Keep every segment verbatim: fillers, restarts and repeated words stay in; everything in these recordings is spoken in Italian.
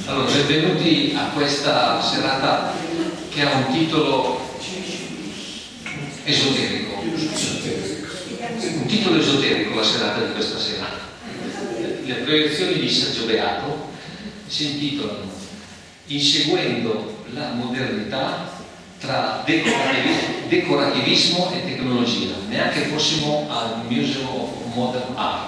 Allora, benvenuti a questa serata che ha un titolo esoterico. Un titolo esoterico la serata di questa sera. Le proiezioni di Sergio Beato si intitolano Inseguendo la modernità tra decorativismo, decorativismo e tecnologia. Neanche fossimo al Museum of Modern Art.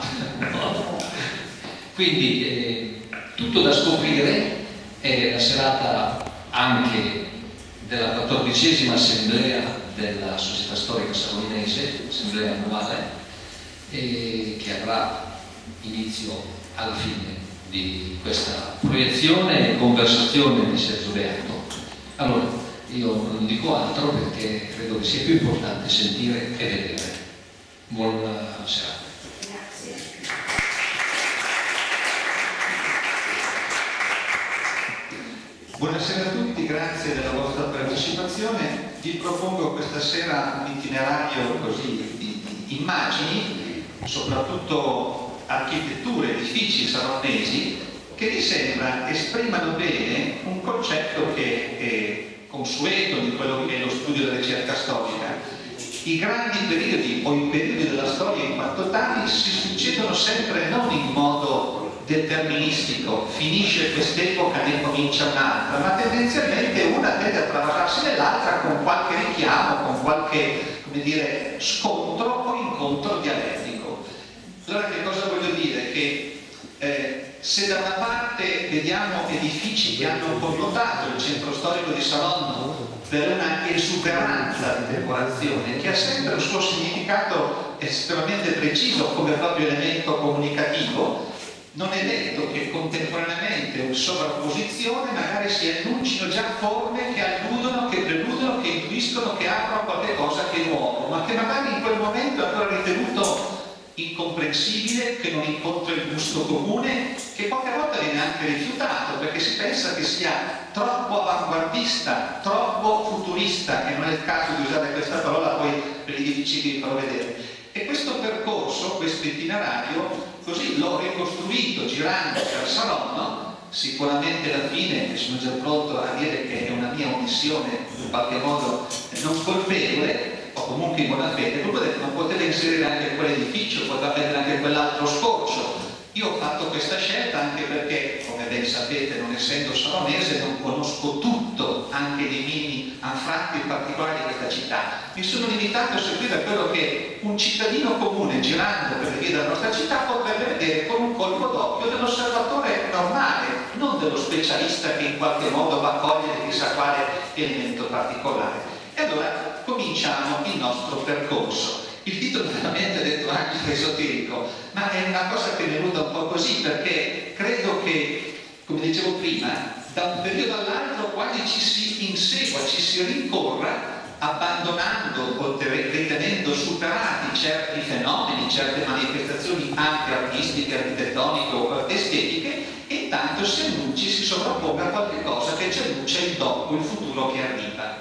Quindi eh, tutto da scoprire. È la serata anche della quattordicesima assemblea della Società Storica Saronese, assemblea annuale, eh, che avrà inizio alla fine di questa proiezione e conversazione di Sergio Beato. Allora, io non dico altro perché credo che sia più importante sentire e vedere. Buona serata. Buonasera a tutti, grazie della vostra partecipazione. Vi propongo questa sera un itinerario così di, di immagini, soprattutto architetture, edifici saronesi, che mi sembra esprimano bene un concetto che è consueto di quello che è lo studio della ricerca storica. I grandi periodi o i periodi della storia in quanto tali si succedono sempre non in modo deterministico, finisce quest'epoca ne comincia un'altra, ma tendenzialmente una tende a travasarsi nell'altra con qualche richiamo, con qualche, come dire, scontro o incontro dialettico. Allora che cosa voglio dire? Che eh, se da una parte vediamo edifici che hanno connotato il centro storico di Saronno per una esuberanza di decorazione che ha sempre un suo significato estremamente preciso come proprio elemento comunicativo, non è detto che contemporaneamente in sovrapposizione magari si enuncino già forme che alludono, che preludono, che intuiscono, che aprono qualche cosa che è nuovo, ma che magari in quel momento è ancora ritenuto incomprensibile, che non incontra il gusto comune, che poche volte viene anche rifiutato perché si pensa che sia troppo avanguardista, troppo futurista, che non è il caso di usare questa parola poi per gli edifici che vi farò vedere. E questo percorso, questo itinerario, così l'ho ricostruito girando per Saronno. Sicuramente alla fine sono già pronto a dire che è una mia omissione in qualche modo non colpevole o comunque in buona fede. Non potete inserire anche quell'edificio, poteva avere anche quell'altro scorcio. Io ho fatto questa scelta anche perché, come ben sapete, non essendo saronese, non conosco tutto, anche dei minimi anfratti particolari di questa città. Mi sono limitato a seguire quello che un cittadino comune, girando per le vie della nostra città, potrebbe vedere con un colpo d'occhio dell'osservatore normale, non dello specialista che in qualche modo va a cogliere chissà quale elemento particolare. E allora cominciamo il nostro percorso. Il titolo veramente è detto anche esoterico, ma è una cosa che mi è venuta un po' così, perché credo che, come dicevo prima, da un periodo all'altro quasi ci si insegua, ci si rincorra, abbandonando o ritenendo superati certi fenomeni, certe manifestazioni anche artistiche, architettoniche o estetiche, e intanto si annunci, si sovrapponga a qualche cosa che ci annuncia il dopo, il futuro che arriva.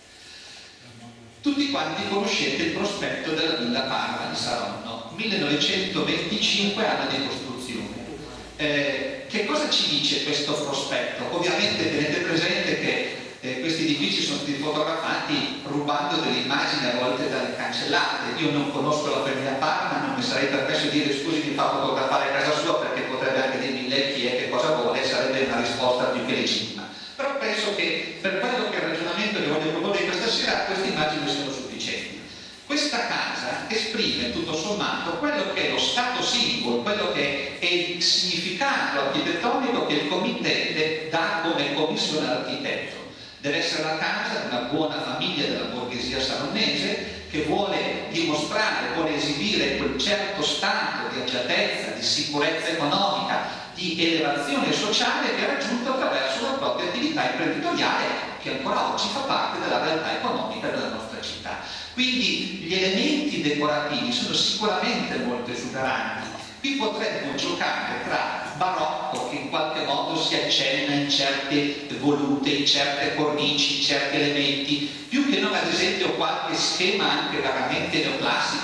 Tutti quanti conoscete il prospetto della Villa Parma di Saronno, millenovecentoventicinque anno di costruzione. Eh, che cosa ci dice questo prospetto? Ovviamente tenete presente che eh, questi edifici sono stati fotografati rubando delle immagini a volte dalle cancellate. Io non conosco la famiglia Parma, non mi sarei permesso di dire scusi mi fa fotografare a casa sua perché potrebbe anche dirmi lei chi è, che cosa vuole, sarebbe una risposta più che legittima. Però penso che per quello che è il ragionamento che voglio proporre questa sera queste immagini siano sufficienti. Questa casa esprime tutto sommato quello che è lo stato simbolo, quello che è il significato architettonico che il committente dà come commissione all'architetto. Deve essere la casa di una buona famiglia della borghesia saronese che vuole dimostrare, vuole esibire quel certo stato di agiatezza, di sicurezza economica, di elevazione sociale che ha raggiunto attraverso la propria attività imprenditoriale che ancora oggi fa parte della realtà economica della nostra città. Quindi gli elementi decorativi sono sicuramente molto esuberanti. Qui potremmo giocare tra barocco, che in qualche modo si accenna in certe volute, in certe cornici, in certi elementi, più che non ad esempio qualche schema anche veramente neoclassico,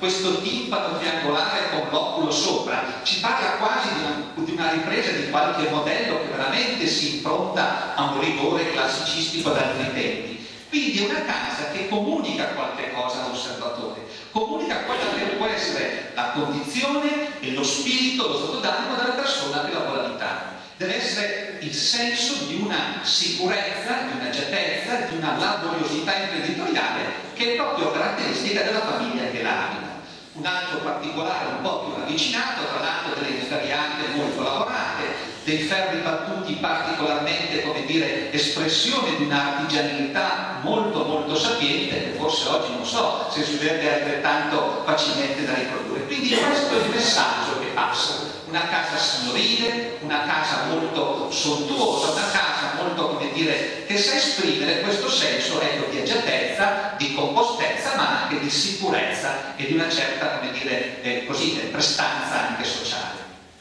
questo timpano triangolare con l'oculo sopra, ci parla quasi di una, di una ripresa di qualche modello che veramente si impronta a un rigore classicistico ad altri tempi. Quindi è una casa che comunica qualche cosa all'osservatore, comunica quella che può essere la condizione e lo spirito, lo stato d'animo della persona che la vuole abitare. Deve essere il senso di una sicurezza, di un'agiatezza, di una laboriosità imprenditoriale che è proprio caratteristica della famiglia che la abita. Un altro particolare un po' più ravvicinato, tra l'altro delle inferriate molto lavorate, dei ferri battuti particolarmente, come dire, espressione di un'artigianalità molto molto sapiente che forse oggi non so se si vede altrettanto facilmente da riprodurre. Quindi questo è il messaggio che passa. Una casa signorile, una casa molto sontuosa, una casa molto, come dire, che sa esprimere questo senso, ecco, di agiatezza, di compostezza, ma anche di sicurezza e di una certa, come dire, eh, così, eh, prestanza anche sociale.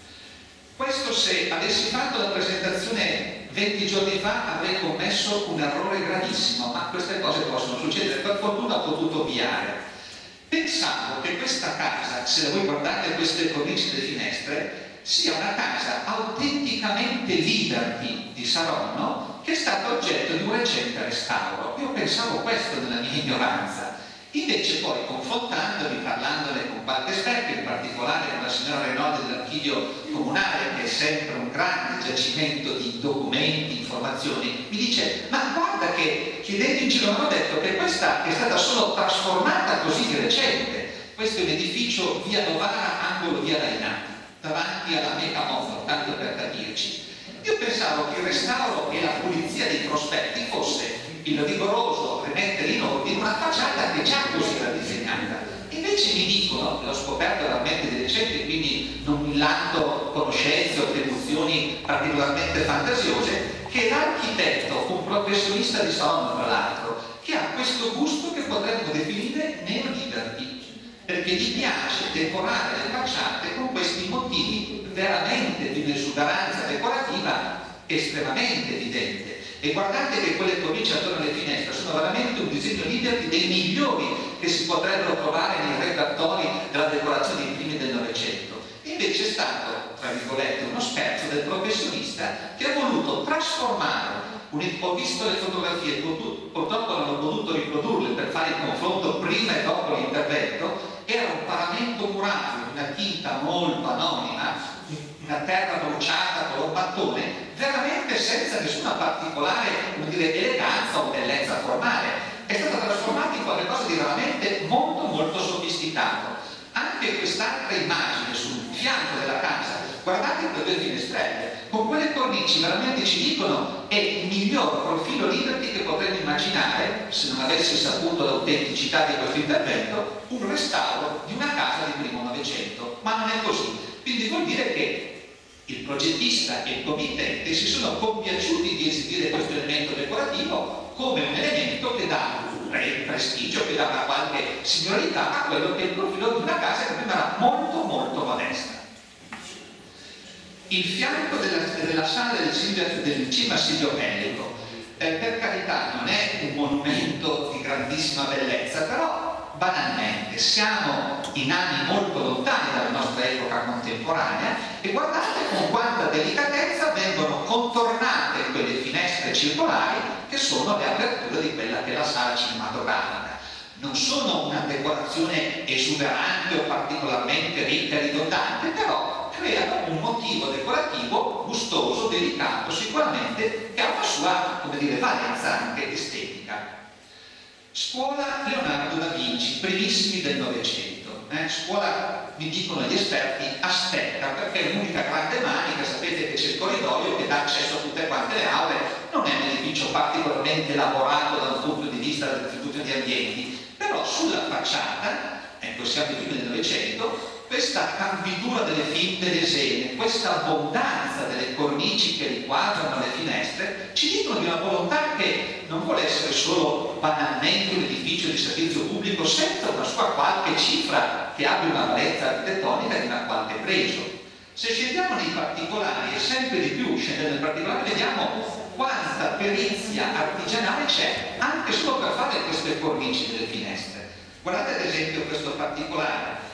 Questo, se avessi fatto la presentazione venti giorni fa, avrei commesso un errore gravissimo, ma queste cose possono succedere. Per fortuna ho potuto ovviare. Pensavo che questa casa, se voi guardate queste cornici delle finestre, sia una casa autenticamente Liberty di Saronno, che è stata oggetto di un recente restauro. Io pensavo questo nella mia ignoranza. Invece poi, confrontandomi, parlandone con qualche esperto, in particolare con la signora Renoldi dell'archivio comunale, che è sempre un grande giacimento di documenti, informazioni, mi dice: ma guarda che, chiedendo in giro, mi hanno detto che questa è stata solo trasformata così di recente. Questo è un edificio via Novara, angolo via Lainati, davanti alla Meca Monfort, tanto per capirci. Io pensavo che il restauro e la pulizia dei prospetti fosse il rigoroso rimettere in ordine una facciata che già così era disegnata. Invece mi dicono, l'ho scoperto veramente di recente, quindi non mi lanto conoscenze o attribuzioni particolarmente fantasiose, che l'architetto, un professionista di Saronno tra l'altro, che ha questo gusto che potremmo definire neo-liberty, perché gli piace decorare le facciate con questi motivi veramente di un'esuberanza decorativa estremamente evidente. E guardate che quelle cornici attorno alle finestre sono veramente un disegno Liberty dei migliori che si potrebbero trovare nei repertori della decorazione dei primi del Novecento. Invece è stato, tra virgolette, uno scherzo del professionista che ha voluto trasformare. Ho visto le fotografie, purtroppo non ho potuto riprodurle per fare il confronto prima e dopo l'intervento. Era un paramento murario, una tinta molto anonima, una terra bruciata con mattone, veramente senza nessuna particolare, come dire, eleganza o bellezza formale. È stata trasformata in qualcosa di veramente molto molto sofisticato. Anche quest'altra immagine sul fianco della casa, guardate quelle due finestrelle, con quelle cornici veramente ci dicono è il miglior profilo Liberty che potremmo immaginare, se non avessi saputo l'autenticità di questo intervento, un restauro di una casa di primo Novecento, ma non è così. Quindi vuol dire che il progettista e il committente si sono compiaciuti di esibire questo elemento decorativo come un elemento che dà prestigio, che dà una qualche signorità a quello che è il profilo di una casa che prima era molto molto modesta. Il fianco della, della sala del, del cinema Silvio Pellico, eh, per carità non è un monumento di grandissima bellezza, però banalmente siamo in anni molto lontani dalla nostra epoca contemporanea e guardate con quanta delicatezza vengono contornate quelle finestre circolari che sono le aperture di quella che è la sala cinematografica. Non sono una decorazione esuberante o particolarmente ricca e ridondante, però creano un motivo decorativo gustoso, delicato, sicuramente, che ha una sua, come dire, valenza anche estetica. Scuola Leonardo da Vinci, primissimi del Novecento. Eh? Scuola, mi dicono gli esperti, aspetta, perché è l'unica grande manica, sapete che c'è il corridoio che dà accesso a tutte quante le aule, non è un edificio particolarmente elaborato da un punto di vista della distribuzione di ambienti, però sulla facciata, ecco siamo ai primi del Novecento, questa cambitura delle finte lesene, questa abbondanza delle cornici che riquadrano le finestre, ci dicono di una volontà che non vuole essere solo banalmente un edificio di servizio pubblico senza una sua qualche cifra che abbia una valenza architettonica di una qualche pregio. Se scendiamo nei particolari, e sempre di più scendendo nel particolare, vediamo quanta perizia artigianale c'è anche solo per fare queste cornici delle finestre. Guardate ad esempio questo particolare.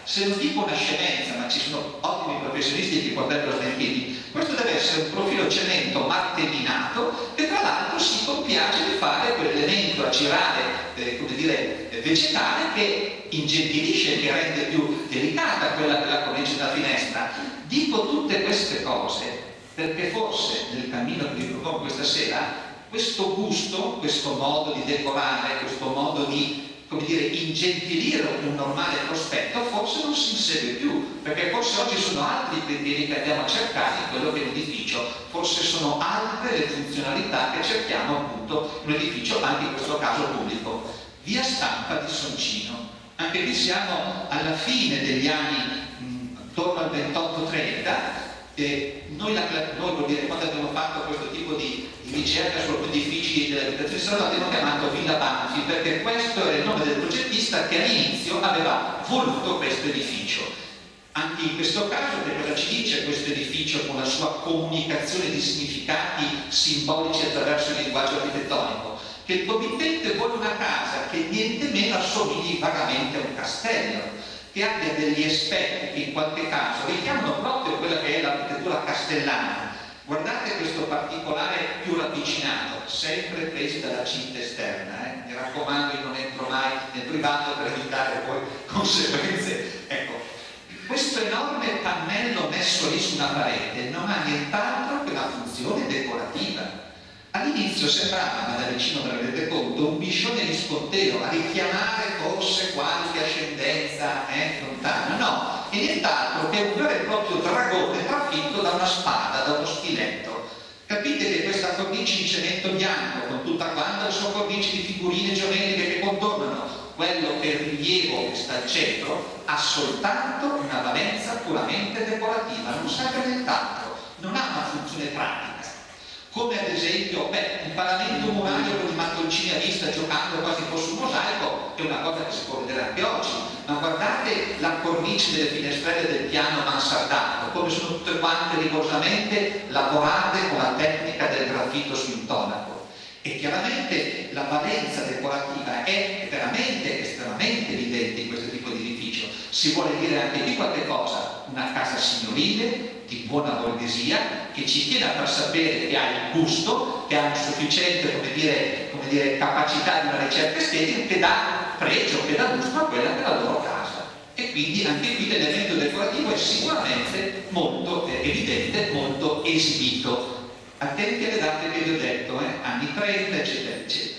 se non dico una scemenza, ma ci sono ottimi professionisti che potrebbero smentirmi, questo deve essere un profilo cemento martellato che tra l'altro si compiace di fare quell'elemento agirale, eh, come dire, vegetale che ingentilisce, che rende più delicata quella, quella cornice da finestra. Dico tutte queste cose perché forse nel cammino che vi propongo questa sera questo gusto, questo modo di decorare, questo modo di, come dire, ingentilire un normale prospetto forse non si insegue più, perché forse oggi sono altri criteri che andiamo a cercare in quello che è l'edificio, forse sono altre le funzionalità che cerchiamo appunto in un edificio, anche in questo caso pubblico. Via Stampa di Soncino, anche qui siamo alla fine degli anni mh, attorno al ventotto trenta. Eh, noi, la, noi vuol dire, quando abbiamo fatto questo tipo di, di ricerca su edifici dell'abitazione salone, l'abbiamo chiamato Villa Banfi, perché questo era il nome del progettista che all'inizio aveva voluto questo edificio. Anche in questo caso, che cosa ci dice questo edificio con la sua comunicazione di significati simbolici attraverso il linguaggio architettonico? Che il committente vuole una casa che niente meno assomigli vagamente a un castello, che abbia degli aspetti che in qualche caso richiamano proprio quella che è l'architettura castellana. Guardate questo particolare più ravvicinato, sempre preso dalla cinta esterna, eh? Mi raccomando, io non entro mai nel privato per evitare poi conseguenze. Ecco, questo enorme pannello messo lì su una parete non ha nient'altro che una funzione decorativa. All'inizio sembrava, ma da vicino ve ne rendete conto, un biscione di scontero a richiamare forse qualche ascendenza eh, lontana. No, è nient'altro che un vero e proprio dragone trafitto da una spada, da uno stiletto. Capite che questa cornice in cemento bianco, con tutta quanta la sua cornice di figurine geometriche che contornano quello che è il rilievo che sta al centro, ha soltanto una valenza puramente decorativa, non serve nient'altro, non ha una funzione pratica. Come ad esempio, beh, un paramento murario con i mattoncini a vista giocando quasi fosse un mosaico è una cosa che si può vedere anche oggi, ma guardate la cornice delle finestrelle del piano mansardato, come sono tutte quante rigorosamente lavorate con la tecnica del graffito su intonaco. E chiaramente la valenza decorativa è veramente estremamente evidente in questo tipo di edificio. Si vuole dire anche qui qualche cosa, una casa signorile, di buona borghesia, che ci tiene a far sapere che ha il gusto, che ha un sufficiente, come dire, come dire, capacità di una ricerca estetica, che dà pregio, che dà gusto a quella che è la loro casa. E quindi anche qui l'elemento decorativo è sicuramente molto eh, evidente, molto esibito. Attenti alle date che vi ho detto, eh? anni trenta, eccetera, eccetera.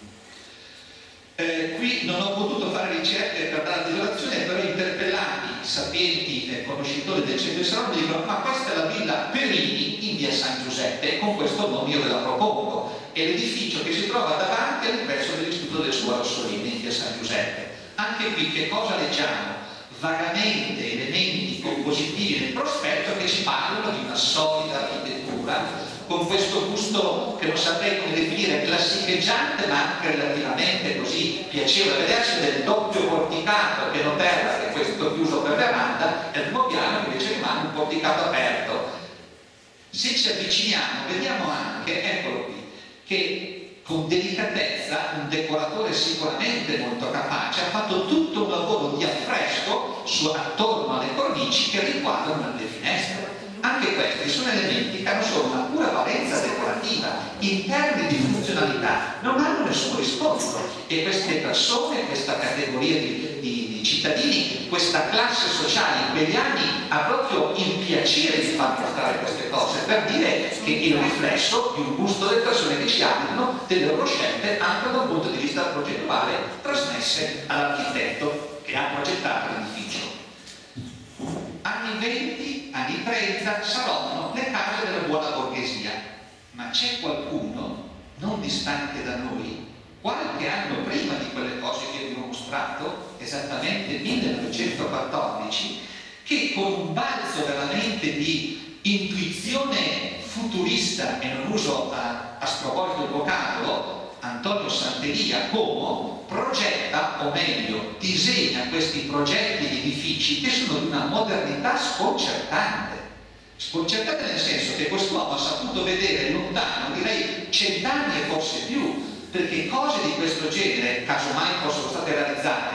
Eh, qui non ho potuto fare ricerche per dare la desolazione, però interpellati sapienti eh, conoscitori del centro di Salerno mi dicono: ma questa è la villa Perini in via San Giuseppe, e con questo nome io ve la propongo. È l'edificio che si trova davanti all'ingresso dell'istituto del Suo Rossolini in via San Giuseppe. Anche qui che cosa leggiamo? Vagamente elementi compositivi nel prospetto che ci parlano di una solida architettura con questo gusto che non saprei come definire, classicheggiante ma anche relativamente così piacevole a vedersi, del doppio porticato che noterra che questo chiuso per veranda e il primo piano che invece rimane un porticato aperto. Se ci avviciniamo vediamo anche, eccolo qui, che con delicatezza un decoratore sicuramente molto capace ha fatto tutto un lavoro di affresco su, attorno alle cornici che riguardano le finestre. Anche questi sono elementi che hanno solo una pura valenza decorativa, in termini di funzionalità non hanno nessun riscontro, e queste persone, questa categoria di, di, di cittadini, questa classe sociale in quegli anni ha proprio il piacere di far mostrare queste cose, per dire che è il riflesso di un gusto delle persone che ci abitano, delle loro scelte anche da un punto di vista progettuale trasmesse all'architetto che ha progettato l'edificio. Anni venti, anni trenta saranno le case della buona borghesia, ma c'è qualcuno, non distante da noi, qualche anno prima di quelle cose che vi ho mostrato, esattamente millenovecentoquattordici, che con un balzo veramente di intuizione futurista, e non uso a, a sproposito il vocabolo, Antonio Santeria Como progetta, o meglio disegna questi progetti di edifici che sono di una modernità sconcertante. Sconcertante nel senso che quest'uomo ha saputo vedere lontano, direi cent'anni e forse più, perché cose di questo genere, casomai fossero state realizzate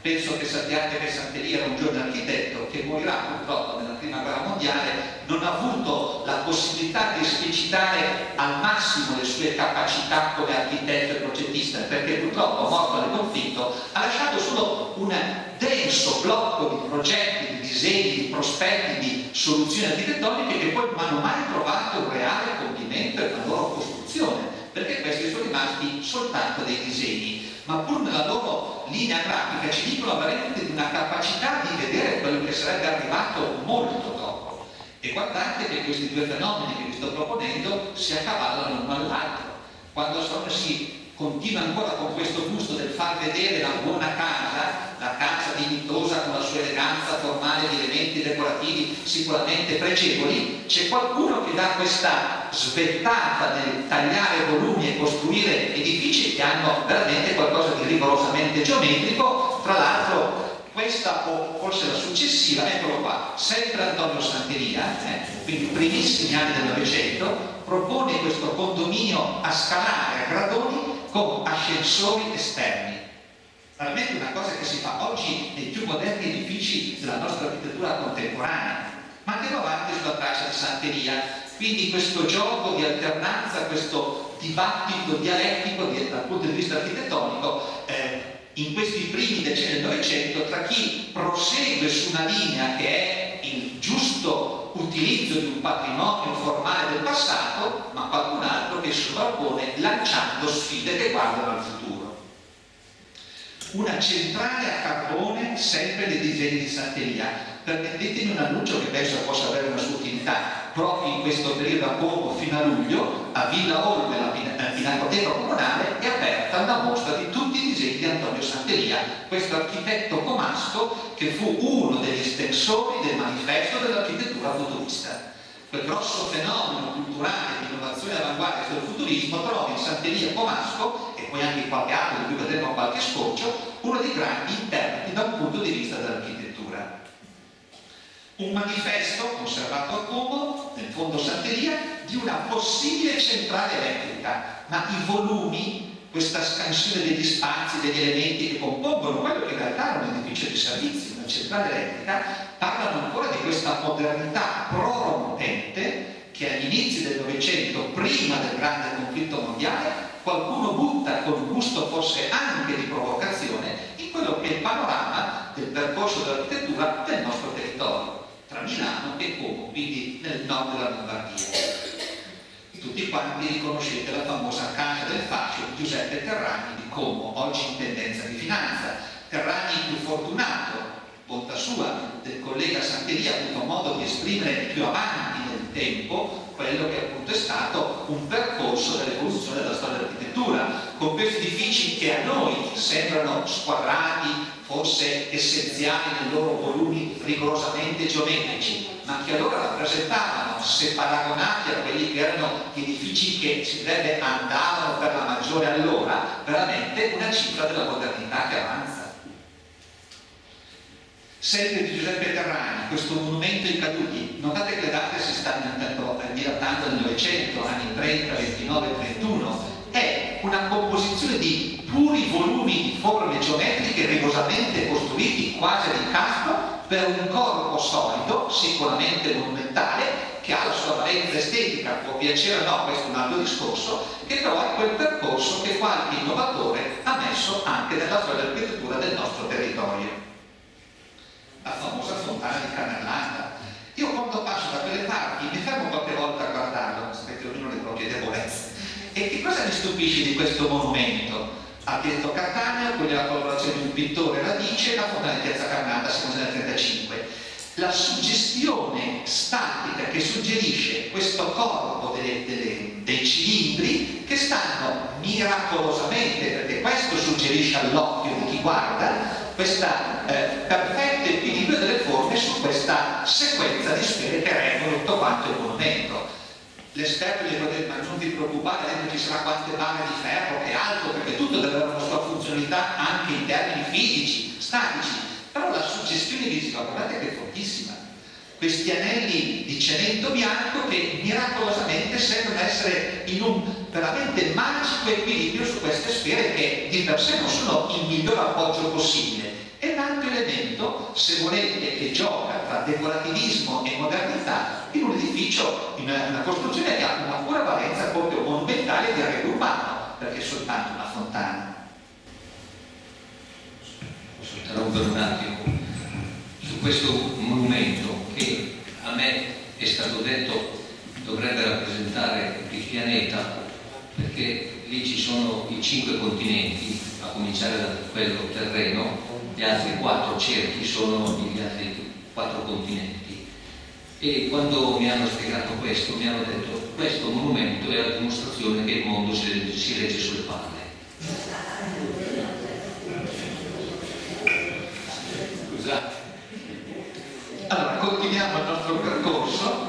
Penso che sappiate che Santeria era un giovane architetto che morirà purtroppo nella prima guerra mondiale, non ha avuto la possibilità di esplicitare al massimo le sue capacità come architetto e progettista, perché purtroppo, morto nel conflitto, ha lasciato solo un denso blocco di progetti, di disegni, di prospetti, di soluzioni architettoniche che poi non hanno mai trovato un reale compimento e una loro costruzione, perché questi sono rimasti soltanto dei disegni, ma pur nella loro linea grafica ci dicono veramente di una capacità di vedere quello che sarebbe arrivato molto dopo. E guardate che questi due fenomeni che vi sto proponendo si accavallano l'uno all'altro. Quando sono, si continua ancora con questo gusto del far vedere la buona casa, la casa dignitosa con la sua eleganza formale di elementi decorativi sicuramente pregevoli, c'è qualcuno che dà questa svettata nel tagliare volumi e costruire edifici che hanno veramente qualcosa di rigorosamente geometrico. Tra l'altro questa o forse la successiva, eccolo qua, sempre Antonio Santeria, eh, quindi primissimi anni del Novecento, propone questo condominio a scalare a gradoni con ascensori esterni. Veramente una cosa che si fa oggi nei più moderni edifici della nostra architettura contemporanea. Ma andiamo avanti sulla traccia di Santeria, quindi questo gioco di alternanza, questo dibattito dialettico di, dal punto di vista architettonico eh, in questi primi decenni del Novecento tra chi prosegue su una linea che è il giusto utilizzo di un patrimonio formale del passato, ma qualcun altro che si sovrapone lanciando sfide che guardano al futuro. Una centrale a carbone sempre dei disegni di Santeria. Permettetemi un annuncio che penso possa avere una sua utilità. Proprio in questo periodo a Como fino a luglio a Villa Olme, la Pinacoteca Comunale, è aperta una mostra di tutti i disegni di Antonio Santeria, questo architetto comasco che fu uno degli estensori del manifesto dell'architettura futurista. Quel grosso fenomeno culturale di innovazione all'avanguardia del futurismo trova in Santeria comasco, e poi anche in qualche altro di cui vedremo qualche scorcio, uno dei grandi interpreti da un punto di vista dell'architettura. Un manifesto conservato a Como, nel fondo Santeria, di una possibile centrale elettrica, ma i volumi, questa scansione degli spazi, degli elementi che compongono quello che in realtà era un edificio di servizi, una centrale elettrica, parlano ancora di questa modernità prorompente che agli inizi del Novecento, prima del grande conflitto mondiale, qualcuno butta con un gusto forse anche di provocazione in quello che è il panorama del percorso dell'architettura del nostro territorio, tra Milano e Como, quindi nel nord della Lombardia. Tutti quanti riconoscete la famosa Casa del Fascio di Giuseppe Terragni di Como, oggi in tendenza di finanza. Terragni, più fortunato, bontà sua, del collega Santeria, ha avuto modo di esprimere più avanti nel tempo quello che appunto è stato un percorso dell'evoluzione della storia dell'architettura, con questi edifici che a noi sembrano squadrati, forse essenziali nei loro volumi rigorosamente geometrici, ma che allora rappresentavano, se paragonati a quelli che erano gli edifici che si direbbe andavano per la maggiore allora, veramente una cifra della modernità che avanza. Sempre di Giuseppe Terragni, questo monumento ai caduti. Notate che le date si stanno dilatando nel Novecento, anni trenta, ventinove, trentuno. È una composizione di puri volumi di forme geometriche rigorosamente costruiti quasi ad incastro per un corpo solido, sicuramente monumentale, che ha la sua valenza estetica, può piacere o no, questo è un altro discorso, che però è quel percorso che qualche innovatore ha messo anche nella storia dell'architettura del nostro territorio. La famosa fontana di Canellanda. Io quando passo da quelle parti mi fermo qualche volta a guardarlo, perché ognuno ha le proprie debolezze. E che cosa mi stupisce di questo monumento? Architetto Cattaneo, con la collaborazione di un pittore Radice, la fontana di Piazza Carnata, siamo nel trentacinque. La suggestione statica che suggerisce questo corpo delle, delle, dei cilindri che stanno miracolosamente, perché questo suggerisce all'occhio di chi guarda, questa eh, perfetto equilibrio delle forme su questa sequenza di sfere che reggono tutto quanto il monumento. L'esperto gli può dire: ma non vi preoccupate, dentro ci sarà quante barre di ferro e altro, perché tutto deve avere una sua funzionalità anche in termini fisici, statici. Però la suggestione visiva, guardate che è fortissima. Questi anelli di cemento bianco che miracolosamente sembrano essere in un veramente magico equilibrio su queste sfere che di per sé non sono il miglior appoggio possibile. E elemento, se volete, che gioca tra decorativismo e modernità in un edificio, in una, una costruzione che ha una pura valenza proprio monumentale di arredo urbano, perché è soltanto una fontana. Posso interrompere un attimo su questo monumento che a me è stato detto dovrebbe rappresentare il pianeta, perché lì ci sono i cinque continenti, a cominciare da quello terreno, gli altri quattro cerchi sono gli altri quattro continenti. E quando mi hanno spiegato questo, mi hanno detto: questo monumento è la dimostrazione che il mondo si, si regge sulle palle. Scusate. Allora, continuiamo il nostro percorso.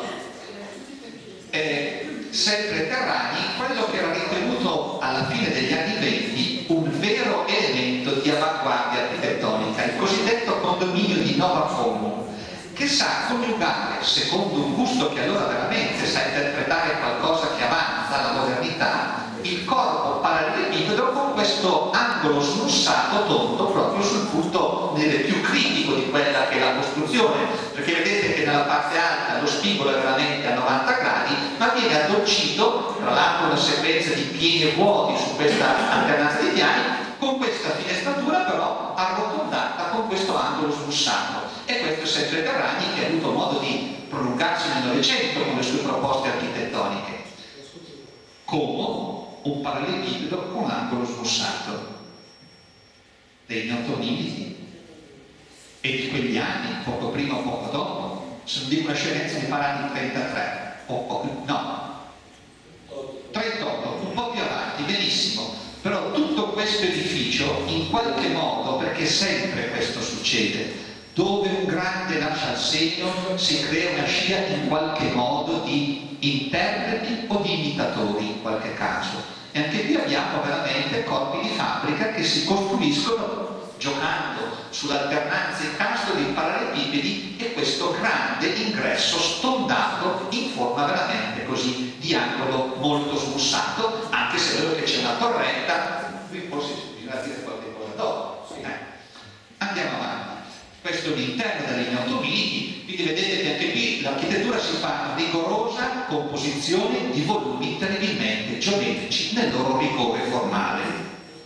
Eh, sempre Terrani, quello che era ritenuto alla fine degli anni venti un vero elemento di avanguardia architettonica, il cosiddetto condominio di Nova Forum, che sa coniugare, secondo un gusto che allora veramente sa interpretare qualcosa che avanza la modernità, il corpo parallelepipedo con questo angolo smussato tondo proprio sul punto più critico di quella che è la costruzione, perché vedete che nella parte alta lo spigolo è veramente a novanta gradi, ma viene addolcito, tra l'altro una sequenza di pieni e vuoti su questa alternanza di piani, con questa finestratura però arrotondata con questo angolo smussato. E questo è sempre Terrani, che ha avuto modo di prolungarsi nel Novecento con le sue proposte architettoniche. Como un parallelepipedo con un angolo smussato. Dei neotonimidi e di quegli anni, poco prima o poco dopo, se non dico una scemenza mi pare anni trentatré o poco, no, trentotto, un po' più avanti, benissimo, però tutto questo edificio in qualche modo, perché sempre questo succede, dove un grande lascia il segno si crea una scia in qualche modo di interpreti o di imitatori in qualche caso. E anche qui abbiamo veramente corpi di fabbrica che si costruiscono giocando sull'alternanza in caso di parallelepipedi e questo grande ingresso stondato in forma veramente così di angolo molto smussato, anche se vedo che c'è una torretta, qui forse bisogna dire qualche cosa dopo. Eh. Andiamo avanti. Questo è l'interno delle linee ottomili, quindi vedete che anche qui l'architettura si fa rigorosa composizione di volumi terribilmente geometrici nel loro rigore formale.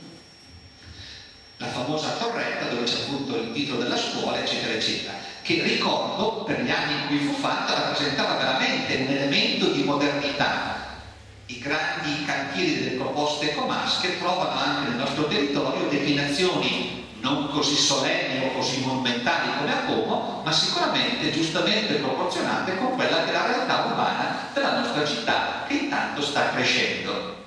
La famosa torretta dove c'è appunto il titolo della scuola, eccetera, eccetera, che ricordo per gli anni in cui fu fatta rappresentava veramente un elemento di modernità. I grandi cantieri delle proposte comasche trovano anche nel nostro territorio declinazioni non così solenni o così monumentali come a Como, ma sicuramente giustamente proporzionate con quella che è la realtà urbana della nostra città, che intanto sta crescendo.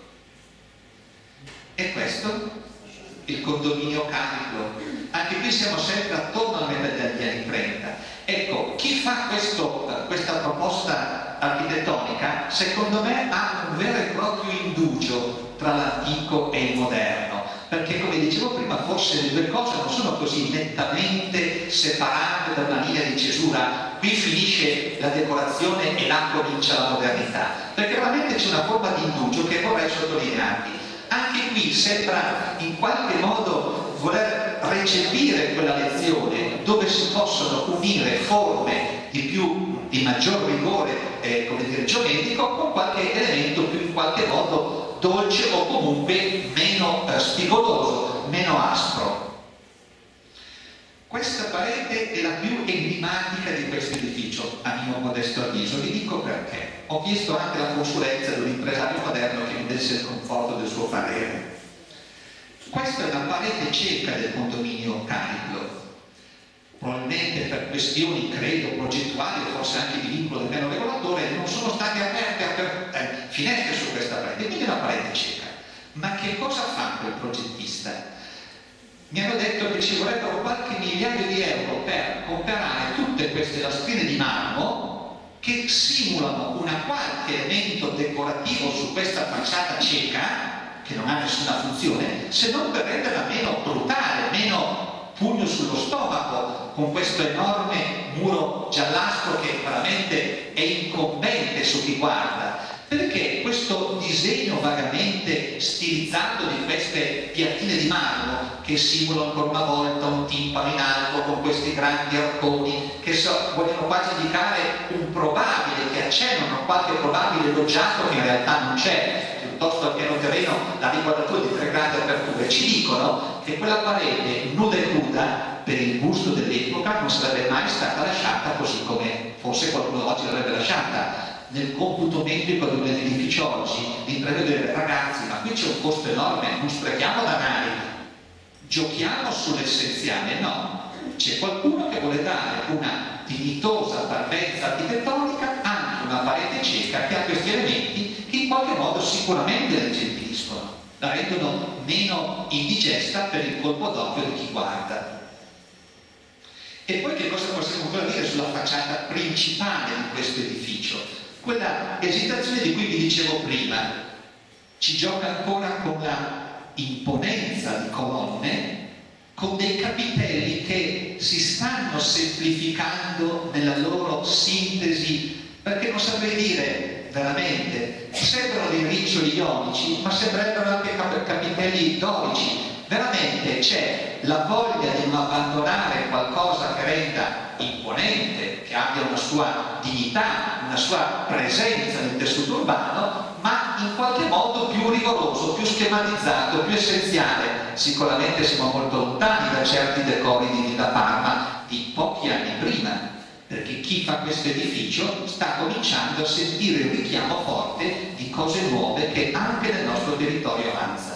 E questo? Il condominio Cariclo. Anche qui siamo sempre attorno alla metà degli anni trenta. Ecco, chi fa questo, questa proposta architettonica, secondo me ha un vero e proprio indugio tra l'antico e il moderno, perché come dicevo prima forse le due cose non sono così nettamente separate da una linea di cesura, qui finisce la decorazione e là comincia la modernità, perché veramente c'è una forma di indugio che vorrei sottolinearvi. Anche qui sembra in qualche modo voler recepire quella lezione dove si possono unire forme di più di maggior rigore eh, come dire, geometrico con qualche elemento più in qualche modo dolce o comunque meno eh, spigoloso, meno aspro. Questa parete è la più enigmatica di questo edificio, a mio modesto avviso. Vi dico perché. Ho chiesto anche la consulenza di un impresario moderno che mi desse il conforto del suo parere. Questa è la parete cieca del condominio Cariclo. Probabilmente per questioni, credo, progettuali o forse anche di vincolo del piano regolatore non sono state aperte aper eh, finestre su questa parete, quindi è una parete cieca. Ma che cosa fa quel progettista? Mi hanno detto che ci vorrebbero qualche migliaio di euro per comprare tutte queste lastrine di marmo che simulano una qualche elemento decorativo su questa facciata cieca, che non ha nessuna funzione, se non per renderla meno brutale, meno pugno sullo stomaco, con questo enorme muro giallastro che veramente è incombente su chi guarda, perché questo disegno disegno vagamente stilizzato di queste piattine di marmo che simulano ancora una volta un timpano in alto con questi grandi arconi che so, vogliono quasi indicare un probabile, che accennano a qualche probabile loggiato che in realtà non c'è, piuttosto al piano terreno la riquadratura di tre grandi aperture. Ci dicono che quella parete nuda e cruda per il gusto dell'epoca non sarebbe mai stata lasciata così come forse qualcuno oggi l'avrebbe lasciata. Nel computo metrico di un edificio oggi di prevedere, ragazzi, ma qui c'è un costo enorme, non sprechiamo danari, giochiamo sull'essenziale. No, c'è qualcuno che vuole dare una dignitosa parvenza architettonica anche una parete cieca che ha questi elementi che in qualche modo sicuramente la alleggeriscono, la rendono meno indigesta per il colpo d'occhio di chi guarda. E poi che cosa possiamo ancora dire sulla facciata principale di questo edificio? Quella esitazione di cui vi dicevo prima ci gioca ancora con la imponenza di colonne, con dei capitelli che si stanno semplificando nella loro sintesi, perché non saprei dire veramente, sembrano dei riccioli ionici, ma sembrerebbero anche capitelli dorici. Veramente c'è la voglia di non abbandonare qualcosa che renda imponente, che abbia una sua dignità, una sua presenza nel tessuto urbano, ma in qualche modo più rigoroso, più schematizzato, più essenziale. Sicuramente siamo molto lontani da certi decori di Villa Parma di pochi anni prima, perché chi fa questo edificio sta cominciando a sentire il richiamo forte di cose nuove che anche nel nostro territorio avanzano.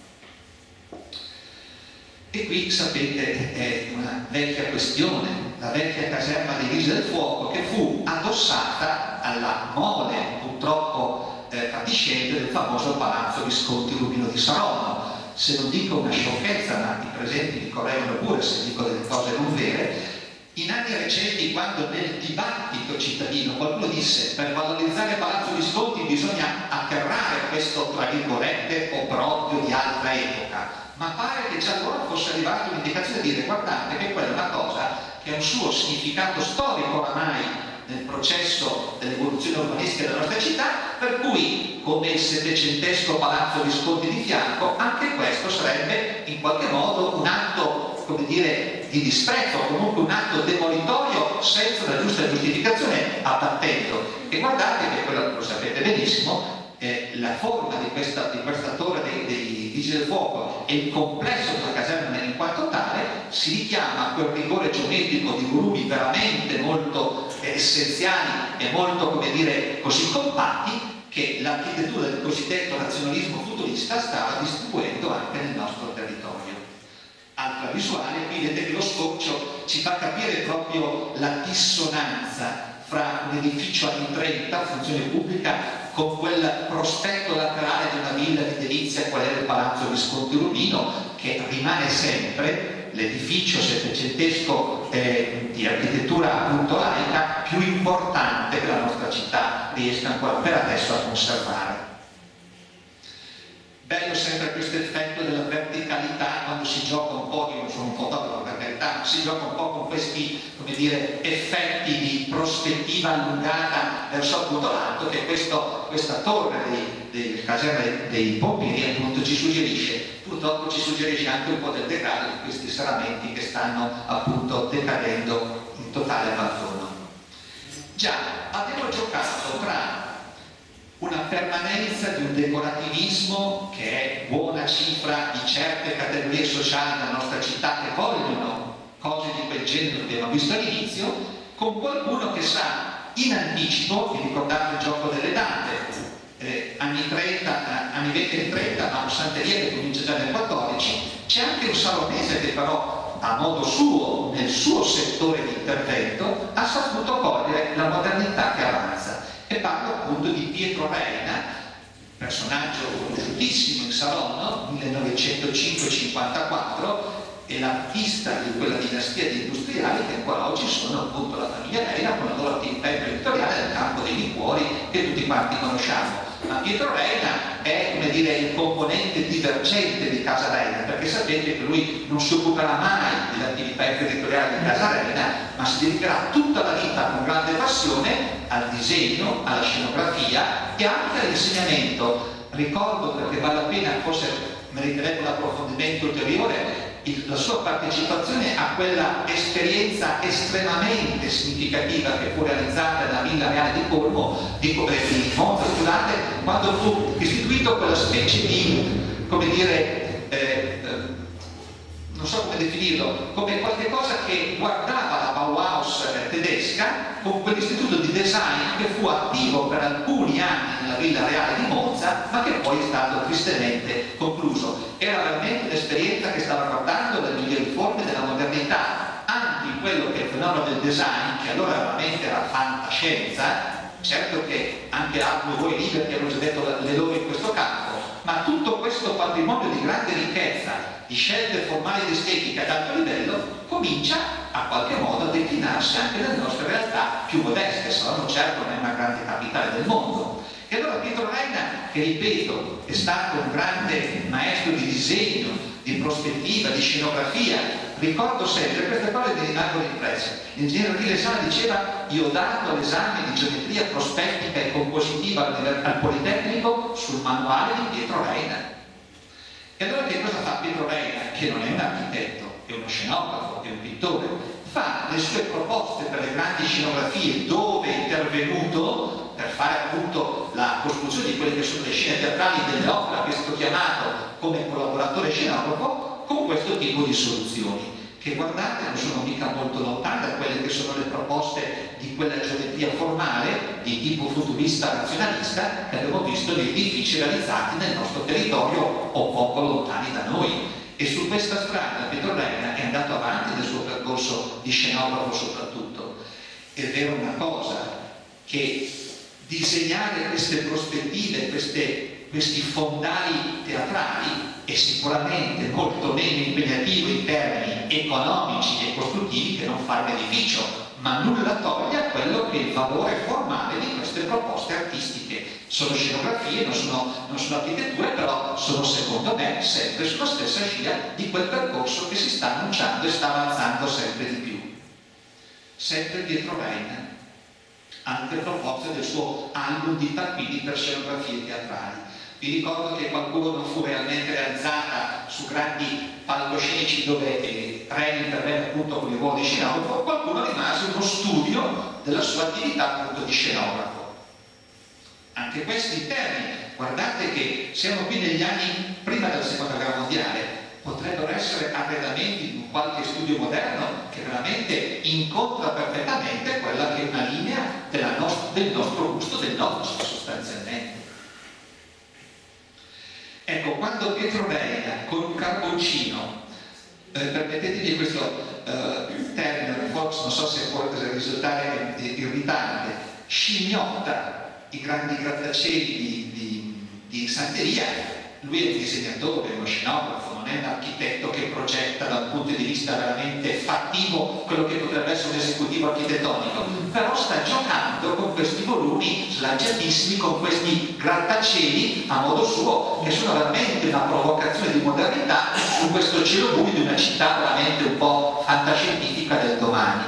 E qui, sapete, è una vecchia questione, la vecchia caserma dei Vigili del Fuoco, che fu addossata alla mole, purtroppo eh, fatiscente, del famoso Palazzo Visconti Rubino di Saronno. Se non dico una sciocchezza, ma i presenti mi correggono pure se dico delle cose non vere, in anni recenti, quando nel dibattito cittadino qualcuno disse per valorizzare Palazzo Visconti bisogna atterrare questo, tra virgolette, obbrobrio di altra epoca, ma pare che già allora fosse arrivata un'indicazione di dire guardate che quella è una cosa che ha un suo significato storico oramai nel processo dell'evoluzione urbanistica della nostra città, per cui come il settecentesco Palazzo Visconti di fianco, anche questo sarebbe in qualche modo un atto, come dire, di disprezzo, o comunque un atto demolitorio senza la giusta giustificazione, abbattendo. E guardate che quello lo sapete benissimo, eh, la forma di questa, di questa torre dei, dei Vigili del Fuoco e il complesso della caserma in quanto tale si richiama a quel rigore geometrico di volumi veramente molto eh, essenziali e molto, come dire, così compatti che l'architettura del cosiddetto razionalismo futurista stava distribuendo anche nel nostro territorio. Altra visuale, qui vedete che lo scorcio ci fa capire proprio la dissonanza fra un edificio anni trenta, funzione pubblica, con quel prospetto laterale di una villa di delizia qual era il Palazzo Visconti Rubino, che rimane sempre l'edificio settecentesco eh, di architettura appunto laica più importante che la nostra città riesca ancora per adesso a conservare. Bello sempre questo effetto della verticalità quando si gioca un po', io non sono un fotografo per carità, si gioca un po' con questi, come dire, effetti di prospettiva allungata verso appunto l'alto che questo, questa torre dei, dei caserme dei Pompini appunto ci suggerisce. Purtroppo ci suggerisce anche un po' del degrado di questi serramenti che stanno appunto decadendo in totale abbandono. Già, abbiamo giocato tra una permanenza di un decorativismo che è buona cifra di certe categorie sociali della nostra città che vogliono cose di quel genere che abbiamo visto all'inizio, con qualcuno che sa in anticipo, vi ricordate il gioco delle date, eh, anni trenta, anni venti e trenta, ma un Santeria che comincia già nel quattordici, c'è anche un salonese che però a modo suo, nel suo settore di intervento, ha saputo cogliere la modernità che avanza. E parlo appunto di Pietro Reina, personaggio conosciutissimo in Saronno, millenovecentocinque cinquantaquattro, e l'artista di quella dinastia di industriali che ancora oggi sono appunto la famiglia Reina con la loro attività imprenditoriale nel campo dei liquori che tutti quanti conosciamo. Ma Pietro Reina è, come dire, il componente divergente di Casa Reina, perché sapete che lui non si occuperà mai dell'attività imprenditoriale di Casa Reina, ma si dedicherà tutta la vita con grande passione al disegno, alla scenografia e anche all'insegnamento. ricordo, perché vale la pena, forse meriterebbe un approfondimento ulteriore, il, la sua partecipazione a quella esperienza estremamente significativa che fu realizzata nella Villa Reale di Como, di, eh, di Monza, scusate, quando fu istituito quella specie di, come dire, eh, eh, non so come definirlo, come qualche cosa che guardava la Bauhaus tedesca, con quell'istituto di design che fu attivo per alcuni anni nella Villa Reale di Monza, ma che poi è stato tristemente concluso. Era veramente un'esperienza che stava guardando le migliori forme della modernità, anche in quello che è il fenomeno del design, che allora veramente era fantascienza. Certo che anche altri voi liberi hanno già detto le loro in questo campo, ma tutto questo patrimonio di grande ricchezza, di scelte formali ed estetica ad alto livello, comincia a qualche modo a declinarsi anche nelle nostre realtà più modeste. Salerno certo non è una grande capitale del mondo. E allora Pietro Reina, che ripeto è stato un grande maestro di disegno, di prospettiva, di scenografia, ricordo sempre, queste cose mi rimangono impresse. L'ingegnere Achille Sala diceva: io ho dato l'esame di geometria prospettica e compositiva al Politecnico sul manuale di Pietro Reina. E allora che cosa fa Pietro Reina, che non è un architetto, è uno scenografo, è un pittore? Fa le sue proposte per le grandi scenografie, dove è intervenuto per fare appunto la costruzione di quelle che sono le scene teatrali delle opere, che è stato chiamato come collaboratore scenografo, con questo tipo di soluzioni, che guardate non sono mica molto lontane da quelle che sono le proposte di quella geometria formale di tipo futurista razionalista che abbiamo visto negli edifici realizzati nel nostro territorio o poco lontani da noi. E su questa strada Pietro Reina è andato avanti nel suo percorso di scenografo soprattutto. È vero una cosa, che disegnare queste prospettive, queste, questi fondali teatrali è sicuramente molto meno impegnativo in termini economici e costruttivi che non fare un edificio, ma nulla toglie a quello che è il valore formale di queste proposte artistiche. Sono scenografie, non sono, non sono architetture, però sono secondo me sempre sulla stessa scia di quel percorso che si sta annunciando e sta avanzando sempre di più. Sempre Pietro Reina, anche a proposito del suo album di tappini per scenografie teatrali. Vi ricordo che qualcuno non fu realmente realizzata su grandi palcoscenici dove eh, Reina intervenne appunto con il ruolo di scenografo, qualcuno rimase uno studio della sua attività appunto di scenografo. Anche questi interni, guardate che siamo qui negli anni prima della seconda guerra mondiale, potrebbero essere arredamenti di un qualche studio moderno che veramente incontra perfettamente quella che è una linea della nostra, del nostro gusto, del nostro sostanzialmente. Ecco, quando Pietro Reina con un carboncino, eh, permettetemi questo eh, termine, forse non so se può risultare irritante, scimmiotta i grandi grattacieli di, di, di Santeria. Lui è un disegnatore, uno scenografo, non è un architetto che progetta da un punto di vista veramente fattivo quello che potrebbe essere un esecutivo architettonico, però sta giocando con questi volumi slanciatissimi, con questi grattacieli a modo suo, che sono veramente una provocazione di modernità su questo cielo buio di una città veramente un po' fantascientifica del domani.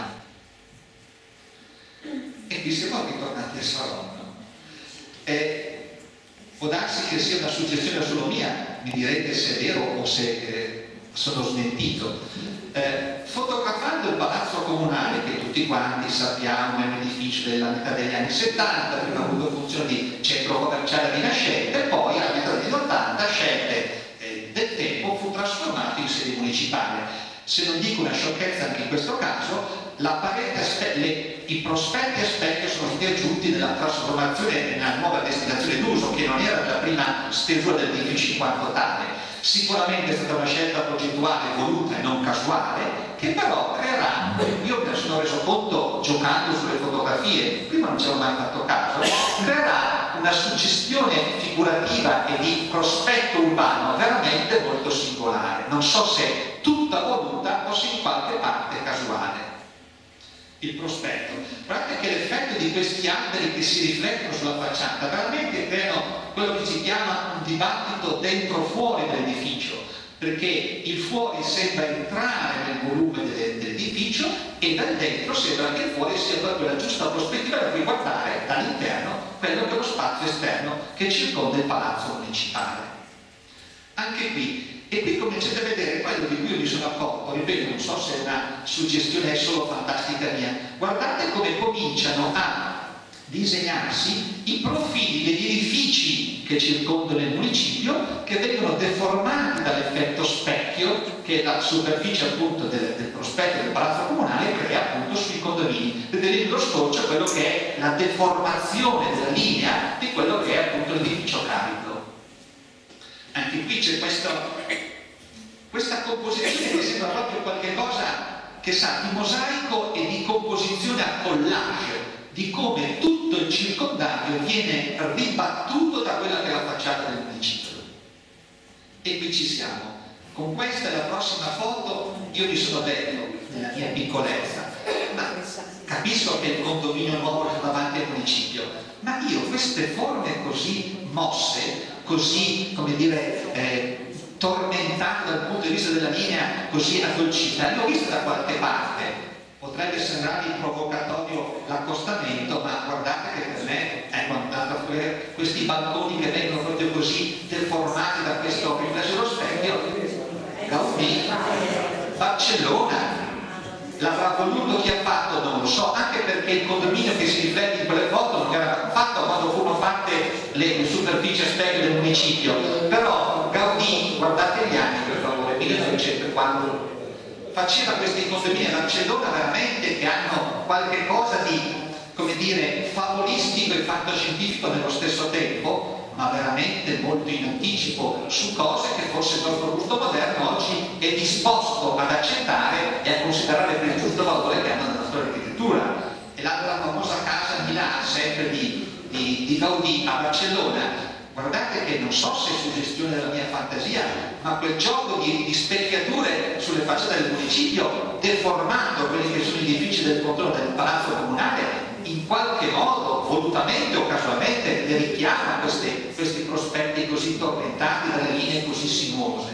E qui siamo ritornati a Saronno. Eh, può darsi che sia una suggestione solo mia, mi direte se è vero o se eh, sono smentito. Eh, fotografando il palazzo comunale, che tutti quanti sappiamo è un edificio della metà degli anni settanta, prima ha avuto funzione di centro commerciale rinascente, e poi a metà degli anni ottanta, scelte eh, del tempo, fu trasformato in sede municipale. Se non dico una sciocchezza anche in questo caso, la parete, le, i prospetti a specchio sono stati aggiunti nella trasformazione, nella nuova destinazione d'uso, che non era la prima stesura dell'edificio in quanto tale. Sicuramente è stata una scelta progettuale voluta e non casuale, che però creerà, io me ne sono reso conto giocando sulle fotografie, prima non ci avevo mai fatto caso, creerà una suggestione figurativa e di prospetto urbano veramente molto singolare. Non so se tutta voluta o se in qualche parte casuale. Il prospetto, guardate che l'effetto di questi alberi che si riflettono sulla facciata veramente creano quello che si chiama un dibattito dentro-fuori dell'edificio, perché il fuori sembra entrare nel volume dell'edificio e dal dentro sembra che il fuori sia quella giusta prospettiva da cui guardare dall'interno quello che è lo spazio esterno che circonda il palazzo municipale. Anche qui, e qui cominciate a vedere quello di cui io mi sono accorto, ripeto, non so se è una suggestione solo fantastica mia, guardate come cominciano a disegnarsi i profili degli edifici che circondano il municipio, che vengono deformati dall'effetto specchio che la superficie appunto del, del prospetto del palazzo comunale crea appunto sui condomini. Vedete nello scorcio quello che è la deformazione della linea di quello che è appunto l'edificio carico. Anche qui c'è questa, questa composizione che sembra proprio qualche cosa che sa di mosaico e di composizione a collage, di come tutto il circondario viene ribattuto da quella che è la facciata del municipio. E qui ci siamo. Con questa e la prossima foto io mi sono detto, nella mia piccolezza, ma capisco che il condominio nuovo è davanti al municipio, ma io queste forme così mosse, così, come dire, eh, tormentate dal punto di vista della linea, così addolcita, le ho viste da qualche parte. Potrebbe sembrarvi provocatorio l'accostamento, ma guardate che per me, ecco, andando a vedere questi balconi che vengono proprio così deformati da questo riflesso dello specchio, Gaudì, Barcellona, l'avrà voluto chi ha fatto, non lo so, anche perché il condominio che si riflette in quelle foto non era fatto quando furono fatte le superfici a specchio del municipio, però Gaudì, guardate gli anni per favore, millenovecentoquattro, faceva questi condomini a Barcellona veramente che hanno qualche cosa di, come dire, favolistico e fantascientifico nello stesso tempo, ma veramente molto in anticipo su cose che forse il nostro gusto moderno oggi è disposto ad accettare e a considerare per il giusto valore che hanno nella storia dell'architettura. E l'altra famosa casa a Milano, sempre di, di, di Gaudì a Barcellona, guardate che non so se è suggestione della mia fantasia, ma quel gioco di, di specchiature sulle facciate del municipio, deformando quelli che sono gli edifici del contorno del palazzo comunale, in qualche modo, volutamente o casualmente, le richiama questi, questi prospetti così tormentati dalle linee così sinuose.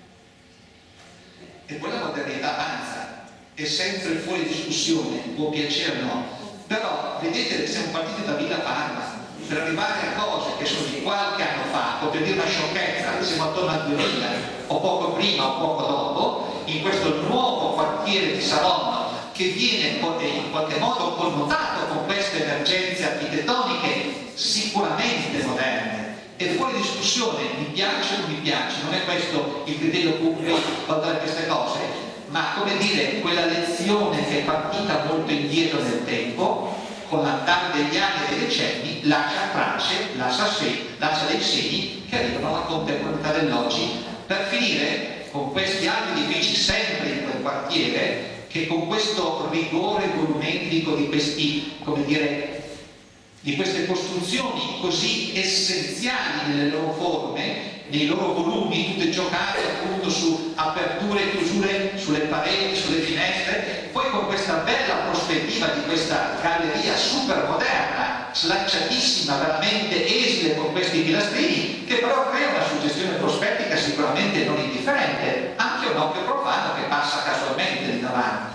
E poi la modernità avanza, è sempre fuori discussione, può piacere o no, però vedete che siamo partiti da Villa Parma per arrivare a cose che sono di qualche anno fa, potrei dire una sciocchezza, siamo attorno al duemila, o poco prima o poco dopo, in questo nuovo quartiere di Saronno, che viene in qualche modo connotato con queste emergenze architettoniche sicuramente moderne. È fuori discussione, mi piace o non mi piace, non è questo il criterio con cui valutare queste cose, ma come dire, quella lezione che è partita molto indietro nel tempo, con l'andare degli anni e dei decenni, lascia tracce, lascia, se, lascia dei segni che arrivano alla contemporaneità dell'oggi, per finire con questi altri edifici sempre in quel quartiere, che con questo rigore volumetrico di questi, come dire, di queste costruzioni così essenziali nelle loro forme, nei loro volumi, tutte giocate appunto su aperture e chiusure sulle pareti, sulle finestre, poi con questa bella prospettiva di questa galleria super moderna, slanciatissima, veramente esile con questi pilastrini, che però crea una suggestione prospettica sicuramente non indifferente, anche un occhio profano che passa casualmente lì davanti.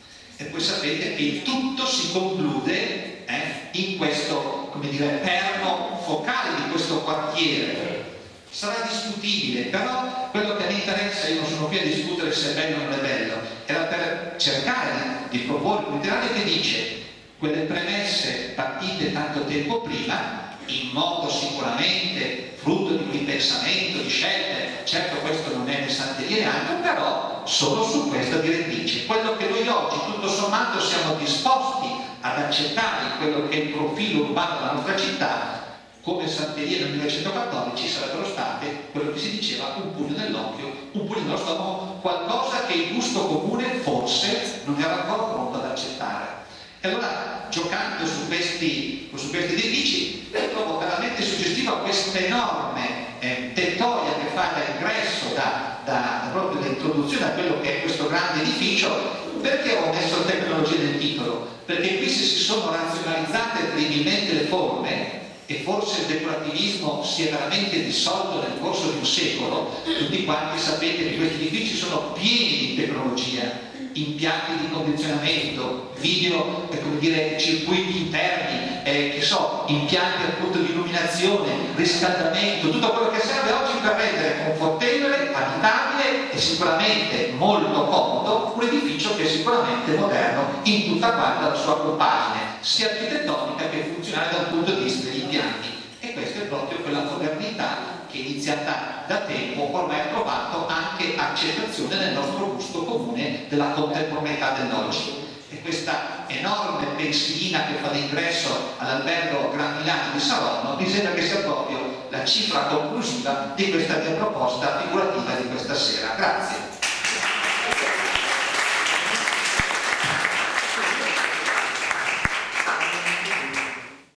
E poi sapete che il tutto si conclude eh, in questo, come dire, perno focale di questo quartiere. Sarà discutibile, però quello che mi interessa, io non sono qui a discutere se è bello o non è bello, era per cercare di proporre un itinerario che dice quelle premesse partite tanto tempo prima, in modo sicuramente frutto di ripensamento, di scelte, certo questo non è né santeria neanche, però solo su questa direttrice. Quello che noi oggi tutto sommato siamo disposti ad accettare in quello che è il profilo urbano della nostra città, come santeria nel millenovecentoquattordici sarebbero state quello che si diceva un pugno nell'occhio, un pugno nello stomaco, qualcosa che il gusto comune forse non era ancora pronto ad accettare. E allora, giocando su questi, su questi edifici, trovo veramente suggestiva questa enorme eh, tettoia che fa da ingresso, da, da, da proprio l'introduzione a quello che è questo grande edificio. Perché ho messo tecnologia nel titolo? Perché qui se si sono razionalizzate terribilmente le forme, e forse il decorativismo si è veramente dissolto nel corso di un secolo, tutti quanti sapete che questi edifici sono pieni di tecnologia, impianti di condizionamento, video, come dire, circuiti interni, eh, che so, impianti appunto di illuminazione, riscaldamento, tutto quello che serve oggi per rendere confortevole, abitabile e sicuramente molto comodo un edificio che è sicuramente moderno in tutta quanta la sua compagine, sia architettonica che funzionale dal punto di vista degli impianti. E questa è proprio quella modernità che è iniziata da tempo, ormai ha trovato anche accettazione nel nostro gusto comune della contemporaneità dell'oggi. E questa enorme pensilina che fa l'ingresso all'albergo Gran Milano di Saronno mi sembra che sia proprio la cifra conclusiva di questa mia proposta figurativa di questa sera. Grazie.